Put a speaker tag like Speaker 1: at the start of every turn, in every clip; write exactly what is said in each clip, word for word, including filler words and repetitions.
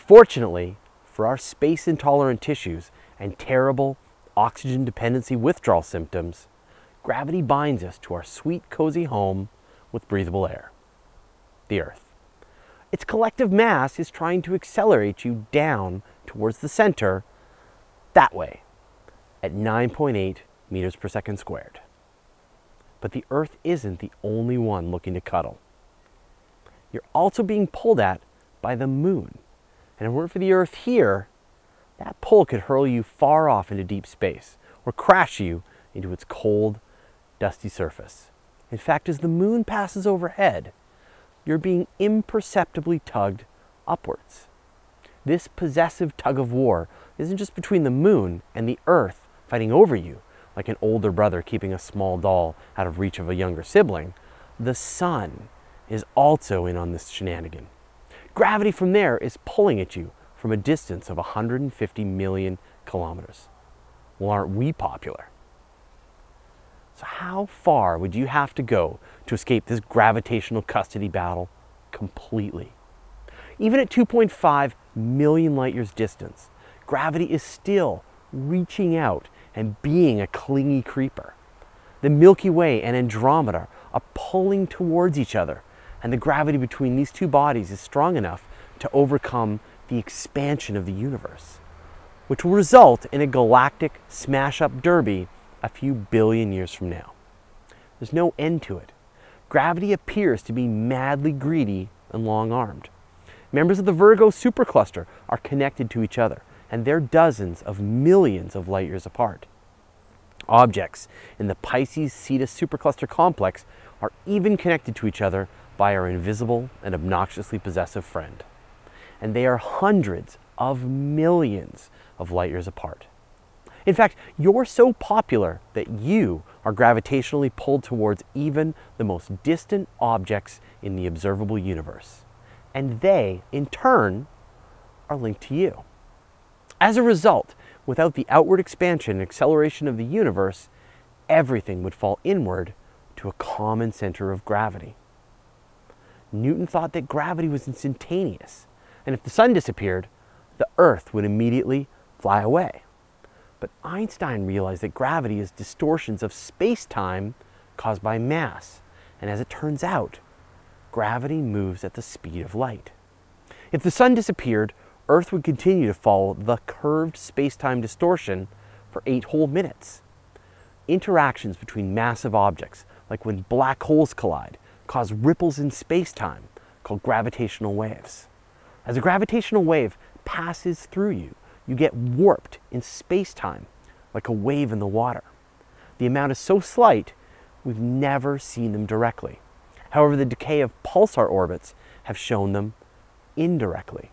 Speaker 1: Fortunately, for our space-intolerant tissues and terrible oxygen dependency withdrawal symptoms, gravity binds us to our sweet, cozy home with breathable air, the Earth. Its collective mass is trying to accelerate you down towards the center that way at nine point eight meters per second squared. But the Earth isn't the only one looking to cuddle. You're also being pulled at by the moon. And if it weren't for the Earth here, that pull could hurl you far off into deep space or crash you into its cold, dusty surface. In fact, as the moon passes overhead, you're being imperceptibly tugged upwards. This possessive tug of war isn't just between the moon and the Earth fighting over you, like an older brother keeping a small doll out of reach of a younger sibling. The sun is also in on this shenanigan. Gravity from there is pulling at you from a distance of one hundred fifty million kilometers. Well, aren't we popular? So how far would you have to go to escape this gravitational custody battle completely? Even at two point five million light years distance, gravity is still reaching out and being a clingy creeper. The Milky Way and Andromeda are pulling towards each other, and the gravity between these two bodies is strong enough to overcome the expansion of the universe, which will result in a galactic smash-up derby a few billion years from now. There's no end to it. Gravity appears to be madly greedy and long-armed. Members of the Virgo Supercluster are connected to each other, and they're dozens of millions of light years apart. Objects in the Pisces-Cetus Supercluster complex are even connected to each other by our invisible and obnoxiously possessive friend. And they are hundreds of millions of light years apart. In fact, you're so popular that you are gravitationally pulled towards even the most distant objects in the observable universe. And they, in turn, are linked to you. As a result, without the outward expansion and acceleration of the universe, everything would fall inward to a common center of gravity. Newton thought that gravity was instantaneous, and if the sun disappeared, the Earth would immediately fly away. But Einstein realized that gravity is distortions of space-time caused by mass, and as it turns out, gravity moves at the speed of light. If the sun disappeared, Earth would continue to follow the curved space-time distortion for eight whole minutes. Interactions between massive objects, like when black holes collide, cause ripples in space-time called gravitational waves. As a gravitational wave passes through you, you get warped in space-time like a wave in the water. The amount is so slight, we've never seen them directly. However, the decay of pulsar orbits have shown them indirectly.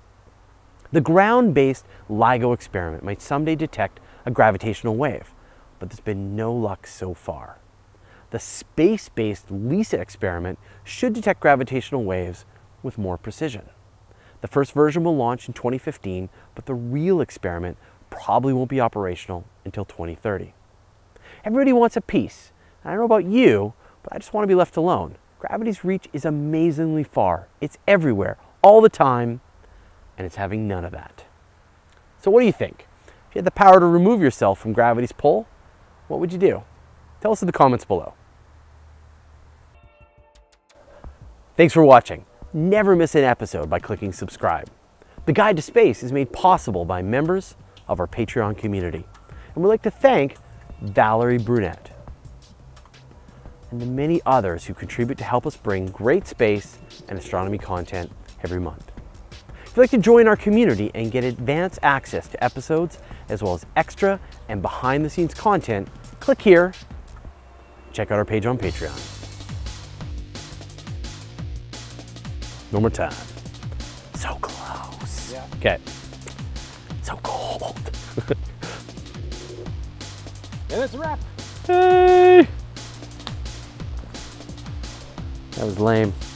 Speaker 1: The ground-based LIGO experiment might someday detect a gravitational wave, but there's been no luck so far. The space-based LISA experiment should detect gravitational waves with more precision. The first version will launch in twenty fifteen, but the real experiment probably won't be operational until twenty thirty. Everybody wants a piece. I don't know about you, but I just want to be left alone. Gravity's reach is amazingly far. It's everywhere, all the time, and it's having none of that. So what do you think? If you had the power to remove yourself from gravity's pull, what would you do? Tell us in the comments below. Thanks for watching. Never miss an episode by clicking subscribe. The Guide to Space is made possible by members of our Patreon community. And we'd like to thank Valerie Brunette and the many others who contribute to help us bring great space and astronomy content every month. If you'd like to join our community and get advanced access to episodes, as well as extra and behind the scenes content, click here. Check out our page on Patreon. One more time. So close. Yeah. Okay. So cold.
Speaker 2: And it's a wrap.
Speaker 1: Hey. That was lame.